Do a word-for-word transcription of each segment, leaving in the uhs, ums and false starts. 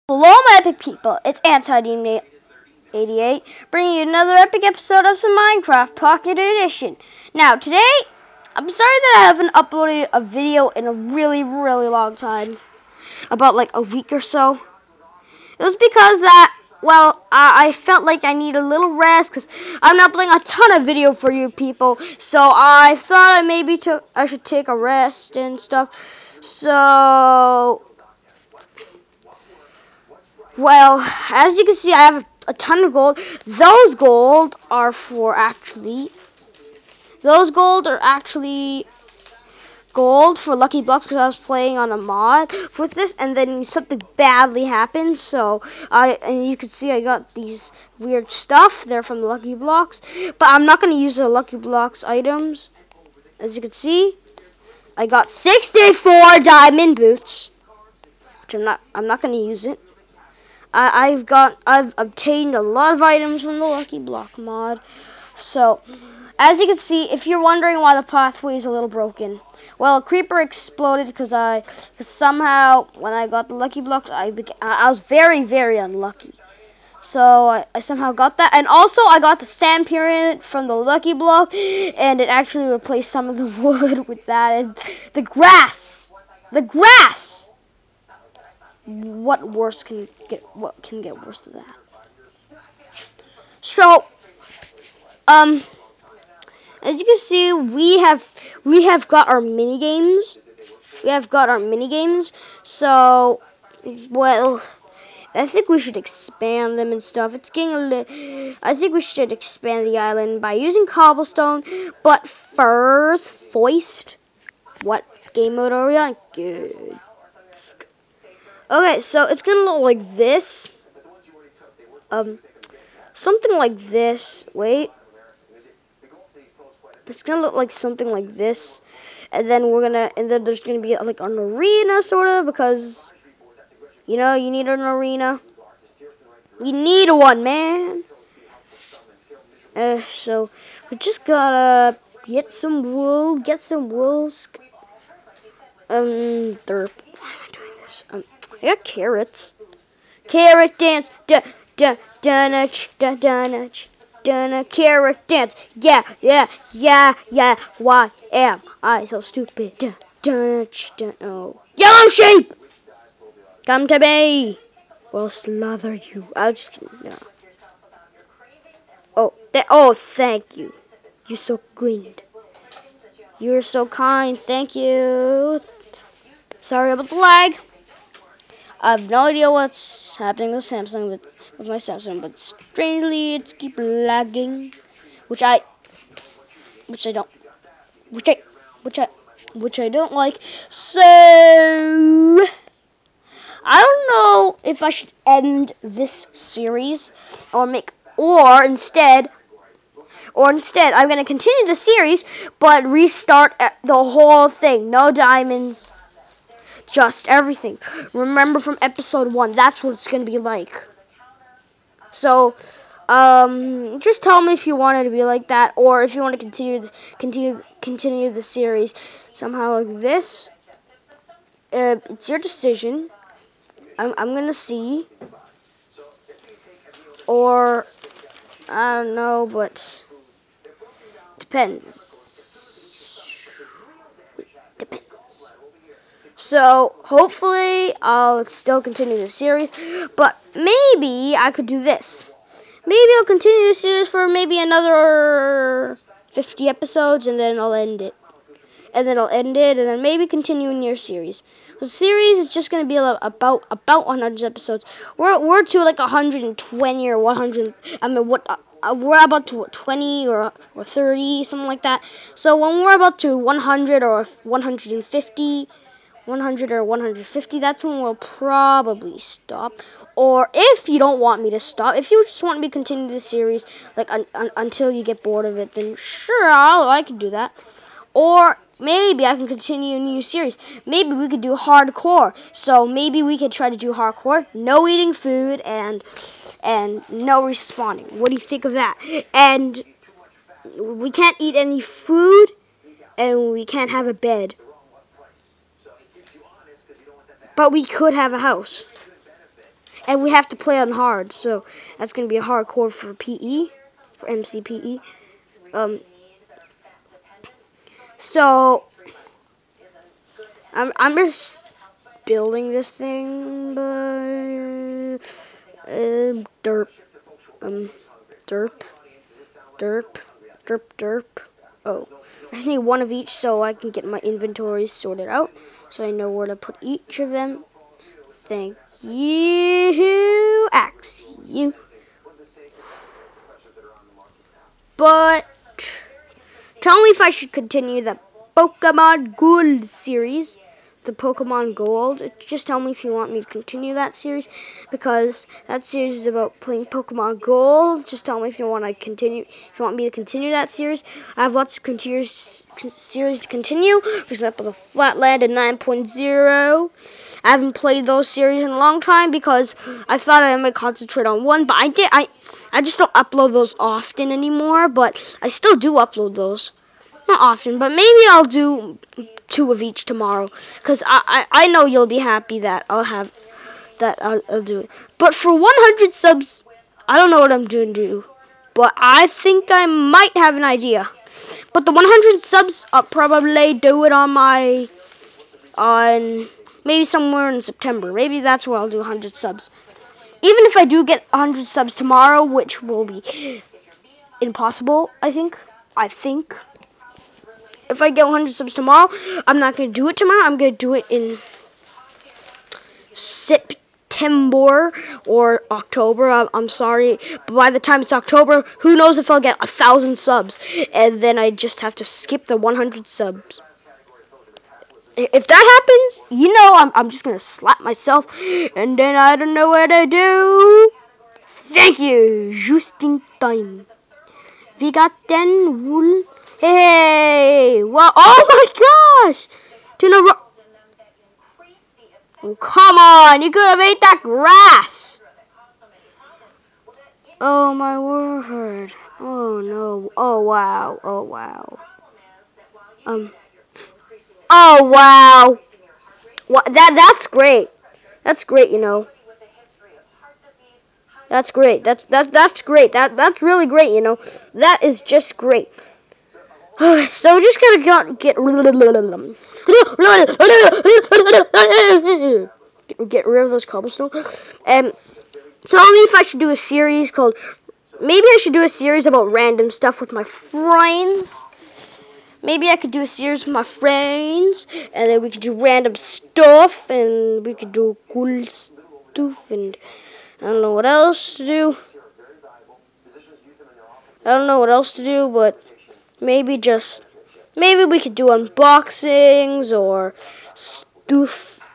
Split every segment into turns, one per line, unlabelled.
Hello, my epic people. It's Anti eighty-eight, bringing you another epic episode of some Minecraft Pocket Edition. Now, today, I'm sorry that I haven't uploaded a video in a really, really long time. About like a week or so. It was because that, well, I, I felt like I need a little rest because I'm uploading a ton of video for you people. So I thought I maybe took I should take a rest and stuff. So, well, as you can see, I have a ton of gold. Those gold are for actually, those gold are actually gold for Lucky Blocks because I was playing on a mod with this, and then something badly happened. So I, and you can see I got these weird stuff. They're from the Lucky Blocks, but I'm not going to use the Lucky Blocks items. As you can see, I got sixty-four diamond boots, which I'm not. I'm not going to use it. I, I've got, I've obtained a lot of items from the Lucky Block mod. So, as you can see, if you're wondering why the pathway is a little broken, well, a creeper exploded because I, cause somehow when I got the Lucky Blocks, I beca- I was very, very unlucky. So I, I somehow got that, and also I got the sand pyramid from the Lucky Block, and it actually replaced some of the wood with that, and the grass, the grass. What worse can get? What can get worse than that? So, um, as you can see, we have we have got our mini games. We have got our mini games. So, well, I think we should expand them and stuff. It's getting a li- I think we should expand the island by using cobblestone. But first, foist. What game mode are we on? Good. Okay, so it's gonna look like this. Um, something like this. Wait. It's gonna look like something like this, and then we're gonna, and then there's gonna be like an arena, sort of, because you know you need an arena. We need one, man. Uh, so we just gotta get some wool, get some wool. Um, derp. Why am I doing this? Um, I got carrots. Carrot dance, da da da da da da da carrot dance. Yeah, yeah, yeah, yeah. Why am I so stupid? Da da da. Oh, yellow sheep, come to me. We'll slaughter you. I'll just no. Oh, that. Oh, thank you. You're so good. You're so kind. Thank you. Sorry about the lag. I have no idea what's happening with Samsung, with, with my Samsung, but strangely it's keep lagging, which I, which I don't, which I, which I, which I don't like. So I don't know if I should end this series or make, or instead, or instead I'm gonna continue the series, but restart the whole thing. No diamonds. Just everything. Remember from episode one, that's what it's going to be like. So, um, just tell me if you want it to be like that, or if you want to continue, the, continue, continue the series somehow like this. Uh, it's your decision. I'm, I'm going to see. Or, I don't know, but depends. Depends. So, hopefully, I'll still continue the series, but maybe I could do this. Maybe I'll continue the series for maybe another fifty episodes, and then I'll end it. And then I'll end it, and then maybe continue in your series. The series is just going to be about about one hundred episodes. We're we're to like one hundred twenty or one hundred. I mean, what uh, we're about to what, twenty or or thirty, something like that. So when we're about to one hundred or one hundred fifty. one hundred or one hundred fifty, that's when we'll probably stop. Or if you don't want me to stop, if you just want me to continue the series like un- un- until you get bored of it, then sure, I'll, I can do that. Or maybe I can continue a new series. Maybe we could do hardcore. So maybe we could try to do hardcore, no eating food and and no respawning. What do you think of that? And we can't eat any food, and we can't have a bed. But we could have a house. and we have to play on hard. So that's gonna be a hardcore for P E, for M C P E. Um. So I'm I'm just building this thing, but uh, derp, um, derp, derp, derp, derp. Oh, I just need one of each so I can get my inventory sorted out, so I know where to put each of them. Thank you, Axe, you. But tell me if I should continue the Pokemon Gold series, the Pokemon Gold. Just tell me if you want me to continue that series, because that series is about playing Pokemon Gold. Just tell me if you want to continue. If you want me to continue that series, I have lots of continues, series to continue. For example, the Flatland and nine point oh. I haven't played those series in a long time because I thought I might concentrate on one, but I did. I I just don't upload those often anymore. But I still do upload those. Not often, but maybe I'll do two of each tomorrow, because I, I, I know you'll be happy that I'll have that I'll, I'll do it. But for one hundred subs, I don't know what I'm doing to do, but I think I might have an idea. But the one hundred subs, I'll probably do it on my on maybe somewhere in September. Maybe that's where I'll do one hundred subs. Even if I do get one hundred subs tomorrow, which will be impossible, I think. I think. If I get one hundred subs tomorrow, I'm not going to do it tomorrow. I'm going to do it in September or October. I'm, I'm sorry. But by the time it's October, who knows if I'll get a thousand subs. And then I just have to skip the one hundred subs. If that happens, you know I'm, I'm just going to slap myself. And then I don't know what to do. Thank you. Just in time. We got ten wool. Hey, well, oh my gosh! To the oh, come on, you could have ate that grass. Oh my word! Oh no! Oh wow! Oh wow! Um. Oh wow! What? That that's great. That's great. You know. That's great. That's that that's great. That that's really great. You know. That is just great. So just gotta get get rid of those cobblestone. And tell me if I should do a series called. Maybe I should do a series about random stuff with my friends. Maybe I could do a series with my friends, and then we could do random stuff, and we could do cool stuff, and I don't know what else to do. I don't know what else to do, but. Maybe just, maybe we could do unboxings or stoof,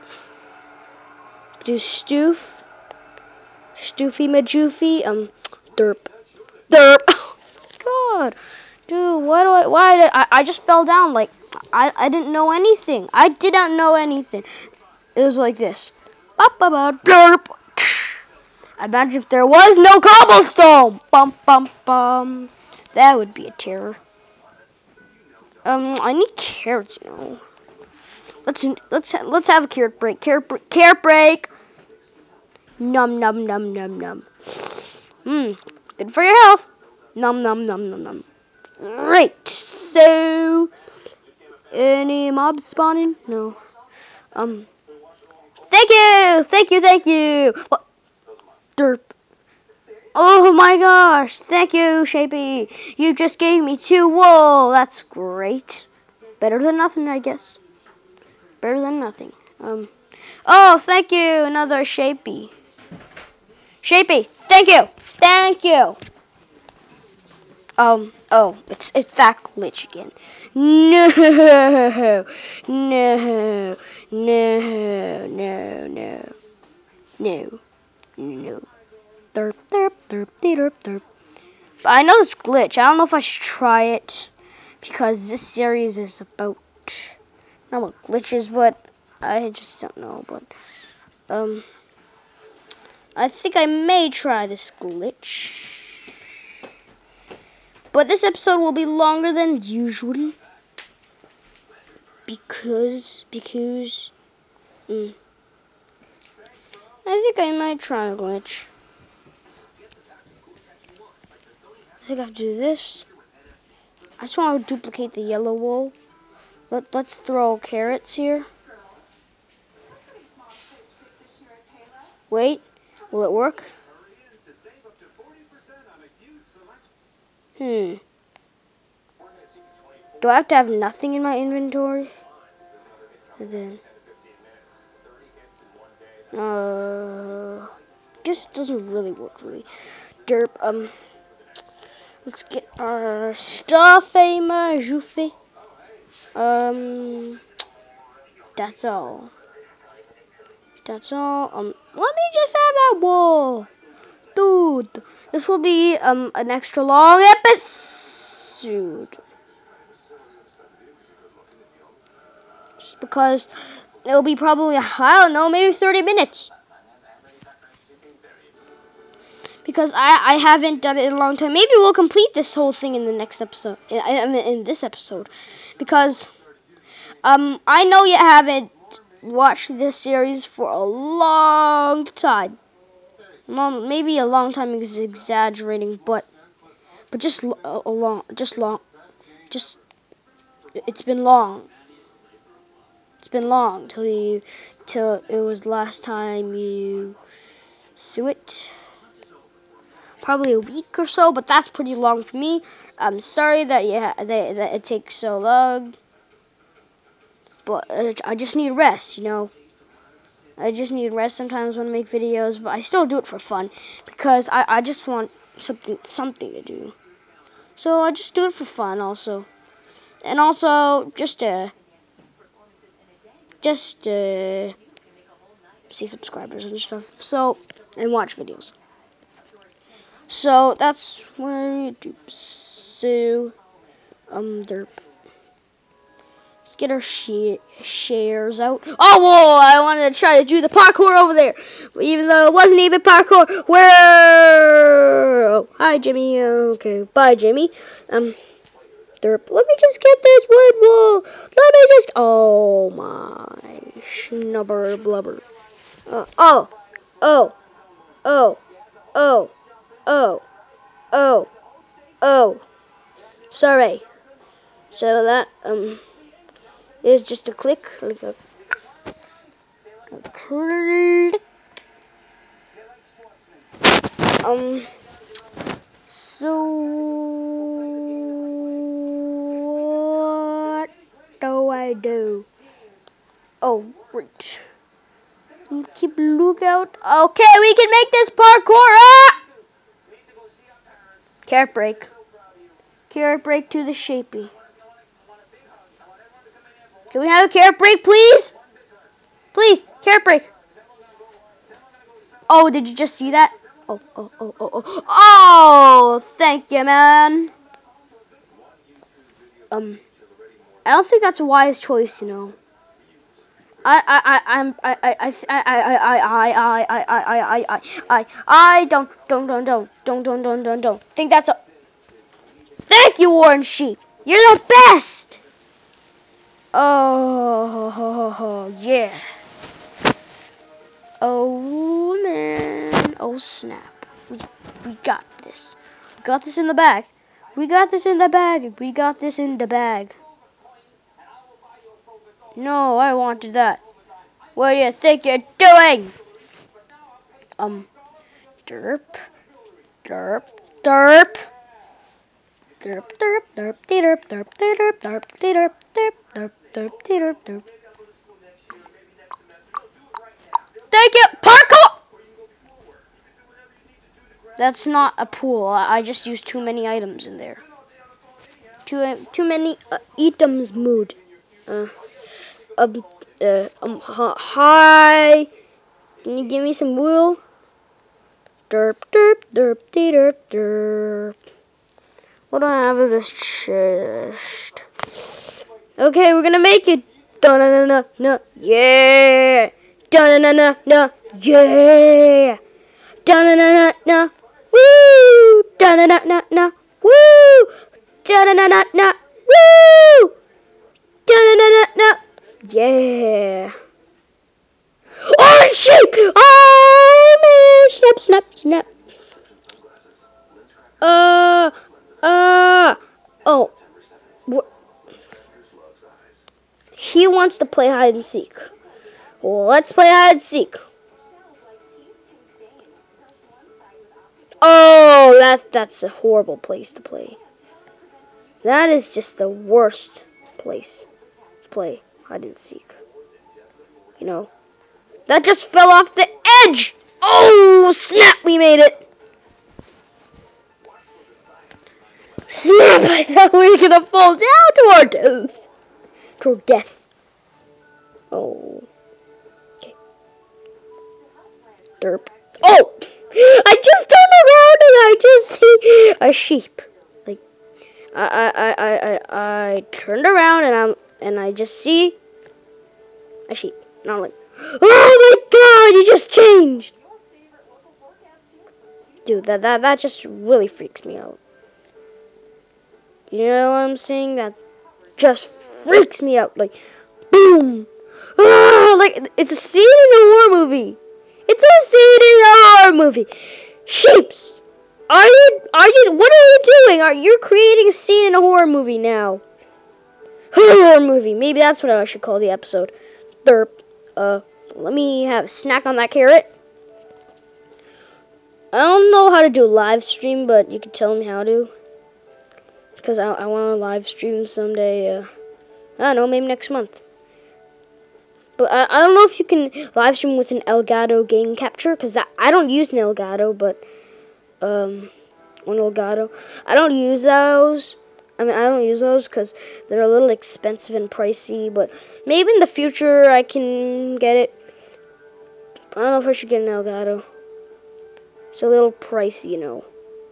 do stoof, stoofy majoofy, um, derp, derp. God, dude, why do I, why did I, I just fell down like, I, I didn't know anything. I did not know anything. It was like this, ba-ba-ba, derp. Imagine if there was no cobblestone. Bum, bum, bum. That would be a terror. Um, I need carrots, you know. Let's let's let's have a carrot break. Carrot break. Carrot break. Num num num num num. Mmm, good for your health. Num num num num num. Great. So, any mobs spawning? No. Um. Thank you, thank you, thank you. What? Derp. Oh my gosh, thank you, Shapey. You just gave me two wool. That's great. Better than nothing, I guess. Better than nothing. Um. Oh, thank you, another Shapey. Shapey, thank you. Thank you. Um, oh, it's it's that glitch again. No, no, no, no, no, no, no. Derp, derp, derp, derp, derp. But I know this glitch. I don't know if I should try it, because this series is about not about glitches, but I just don't know. But um, I think I may try this glitch. But this episode will be longer than usual because because. Mm, I think I might try a glitch. I think I have to do this. I just want to duplicate the yellow wool. Let, let's throw carrots here. Wait, will it work? Hmm. Do I have to have nothing in my inventory? And then, uh, this doesn't really work really. Derp. Um, let's get our stuff, eh, ma jouffe. Um, that's all. That's all. Um, let me just have that wool, dude. This will be um an extra long episode. Just because it'll be probably, I don't know, maybe thirty minutes. Because I, I haven't done it in a long time. Maybe we'll complete this whole thing in the next episode. In, in, in this episode. Because um I know you haven't watched this series for a long time. Well, maybe a long time is exaggerating, but but just a, a long, just long, just it's been long. It's been long till you, till it was last time you saw it. Probably a week or so, but that's pretty long for me. I'm sorry that yeah that, that it takes so long, but uh, I just need rest, you know. I just need rest sometimes when I make videos, but I still do it for fun because I, I just want something something to do. So I just do it for fun also, and also just to just to see subscribers and stuff. So and watch videos. So that's what I need to do. So, um, derp. Let's get our sh shares out. Oh, whoa! I wanted to try to do the parkour over there, even though it wasn't even parkour. Where? Oh, hi, Jimmy. Okay, bye, Jimmy. Um, derp. Let me just get this wood wool. Let me just. Oh my schnubber blubber. Uh, oh, oh, oh, oh. Oh, oh, oh, sorry. So that um is just a click, like a, a click. Um, so what do I do? Oh, great. You keep a lookout. Okay, we can make this parkour. Ah! Carrot break. Carrot break to the shapey. Can we have a carrot break, please? Please, carrot break. Oh, did you just see that? Oh, oh, oh, oh, oh. Oh, thank you, man. Um, I don't think that's a wise choice, you know. I, I, I, I'm, I, I, I, I, I, I, I, I, I, I, I, I, I don't, don't, don't, don't, don't, don't, don't, don't, don't. Think that's a. Thank you, Warren Sheep. You're the best. Oh, ho, ho, ho, yeah. Oh man. Oh snap. We, we got this. We got this in the bag. We got this in the bag. We got this in the bag. No, I wanted that. What do you think you're doing? Um, derp, derp, derp, derp, derp, derp, derp, derp, derp, derp, derp, derp, derp, derp, derp, derp. Thank you, parkour. That's not a pool. I just used too many items in there. Too uh, too many uh, items mood. Uh, um, uh, um, hi. Can you give me some wool? Derp, derp, derp, derp, derp. What do I have in this chest? Okay, we're gonna make it. Da na na na na, yeah. Da na na na na, yeah. Da na na na na, woo. Da na na na na, woo. Da na na na na, woo. Da na na na na, yeah. Oh, sheep! Oh, man! Snap, snap, snap. Uh, uh, oh. Wh- he wants to play hide and seek. Well, let's play hide and seek. Oh, that's that's a horrible place to play. That is just the worst place to play hide and seek. You know, that just fell off the edge. Oh, snap! We made it. Snap! I thought we were gonna fall down to our death. To our death. Oh. Okay. Derp. Oh! I just turned around and I just see a sheep. Like, I, I, I, I, I turned around and I'm, and I just see a sheep. And I'm like, oh my god, you just changed. Dude, that, that, that just really freaks me out. You know what I'm saying? That just freaks me out. Like, boom. Ah, like, it's a scene in a horror movie. It's a scene in a horror movie. Sheeps. Are you, are you, what are you doing? Are you creating a scene in a horror movie now? Horror movie. Maybe that's what I should call the episode. Derp. Uh, let me have a snack on that carrot. I don't know how to do a live stream, but you can tell me how to. Because I, I want to live stream someday. Uh, I don't know, maybe next month. But I, I don't know if you can live stream with an Elgato game capture, because that I don't use an Elgato, but um, an Elgato. I don't use those. I mean, I don't use those because they're a little expensive and pricey. But maybe in the future I can get it. I don't know if I should get an Elgato. It's a little pricey, you know.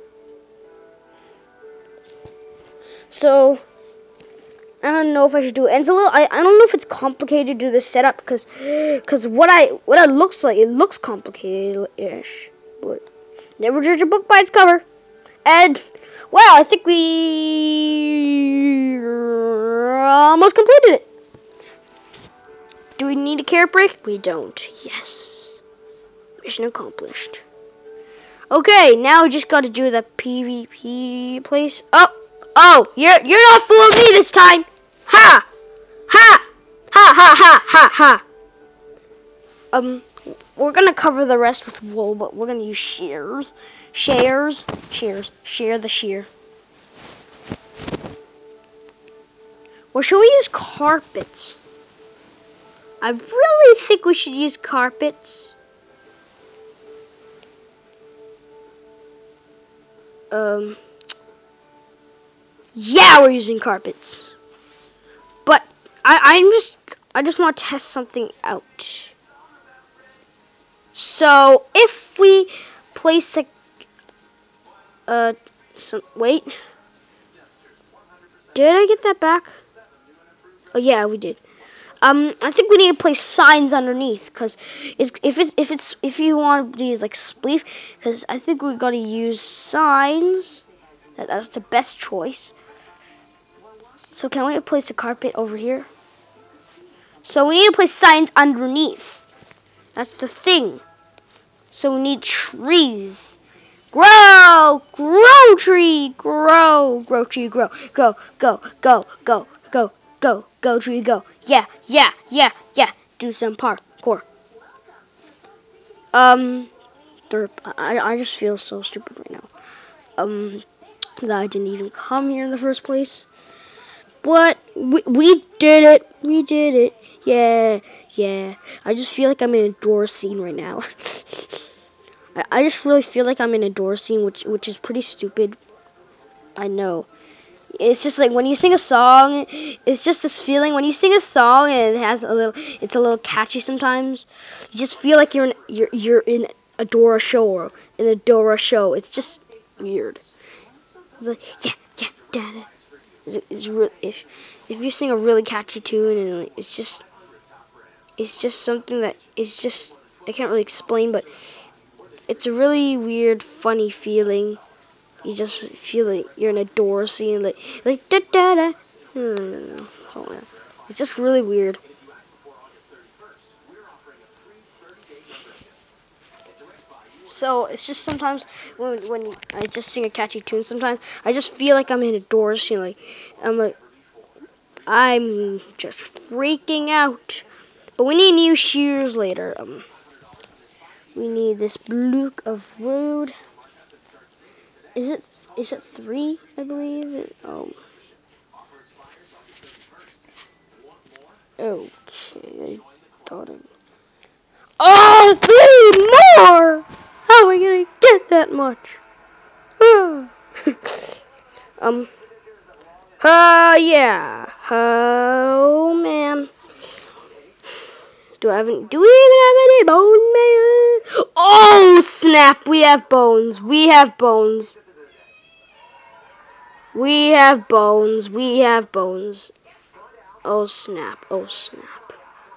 So I don't know if I should do it. And it's a little. I, I don't know if it's complicated to do this setup because because what I what it looks like, it looks complicated-ish. But never judge a book by its cover. And well, I think we almost completed it. Do we need a carrot break? We don't. Yes. Mission accomplished. Okay, now we just got to do the PvP place. Oh, oh, you're you're not fooling me this time. Ha! Ha! Ha ha ha ha ha! Um, we're gonna cover the rest with wool, but we're gonna use shears. Shares. Shears. Shear the shear. Or should we use carpets? I really think we should use carpets. Um, yeah, we're using carpets. But I, I'm just, I just want to test something out. So if we place a, uh, some wait, did I get that back? Oh yeah, we did. Um, I think we need to place signs underneath, cause it's, if it's if it's if you want to use like spleef, cause I think we gotta use signs. That, that's the best choice. So can we place a carpet over here? So we need to place signs underneath. That's the thing. So we need trees. Grow, grow tree, grow, grow tree, grow, go, go, go, go, go. Go, go, tree, go. Yeah, yeah, yeah, yeah. Do some parkour. Um, derp. I, I just feel so stupid right now. Um, that I didn't even come here in the first place. But we, we did it. We did it. Yeah, yeah. I just feel like I'm in a door scene right now. I, I just really feel like I'm in a door scene, which which is pretty stupid. I know. It's just like when you sing a song, it's just this feeling when you sing a song and it has a little, it's a little catchy sometimes. You just feel like you're in, you're you're in a Dora show or in a Dora show. It's just weird. It's like yeah yeah da da. It's, it's really, if if you sing a really catchy tune and like, it's just it's just something that it's just I can't really explain, but it's a really weird, funny feeling. You just feel like you're in a door scene, like, like, da da da. Hmm. Oh, yeah. It's just really weird. So it's just sometimes when when I just sing a catchy tune, sometimes I just feel like I'm in a door scene. Like I'm like I'm just freaking out. But we need new shears later. Um, we need this block of wood. Is it is it three? I believe. It, um. Okay, I thought it. Oh, three more! How are we gonna get that much? um. Uh, yeah. Oh man. Do I have any, do we even have any bone man? Oh snap! We have bones. We have bones. We have bones. We have bones. Oh snap! Oh snap!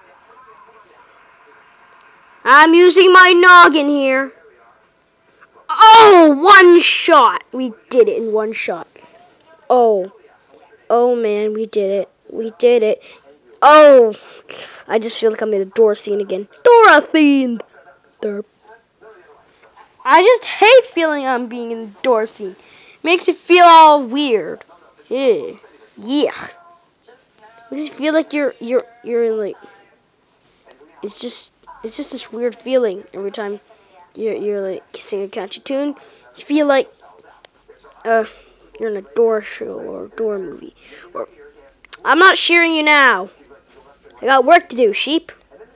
I'm using my noggin here. Oh, one shot. We did it in one shot. Oh. Oh man, we did it. We did it. Oh. I just feel like I'm in a door scene again. Dorothy. Derp. I just hate feeling I'm being in the door scene. Makes it feel all weird. Yeah. Yeah. Makes you feel like you're you're you're in like it's just it's just this weird feeling every time you're you're like singing a catchy tune. You feel like uh you're in a door show or a door movie. Or I'm not shearing you now. I got work to do, sheep.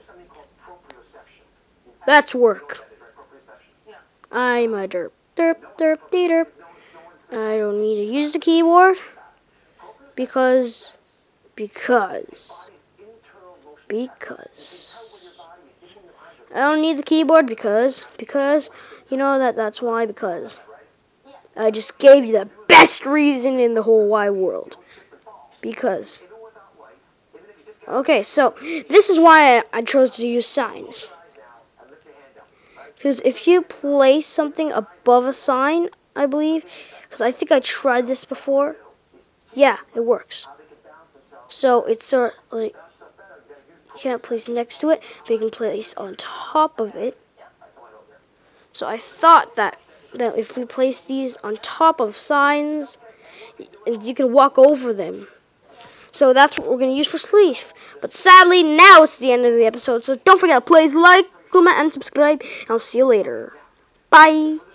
That's work. I'm a derp. Derp, derp, dee derp. I don't need to use the keyboard because, because, because. I don't need the keyboard because, because, you know that that's why, because. I just gave you the best reason in the whole wide world. Because. Okay, so this is why I, I chose to use signs. Because if you place something above a sign, I believe, because I think I tried this before. Yeah, it works. So it's sort of like you can't place next to it, but you can place on top of it. So I thought that that if we place these on top of signs, and you can walk over them. So that's what we're going to use for sleeve. But sadly, now it's the end of the episode. So don't forget to please like, comment, and subscribe. And I'll see you later. Bye.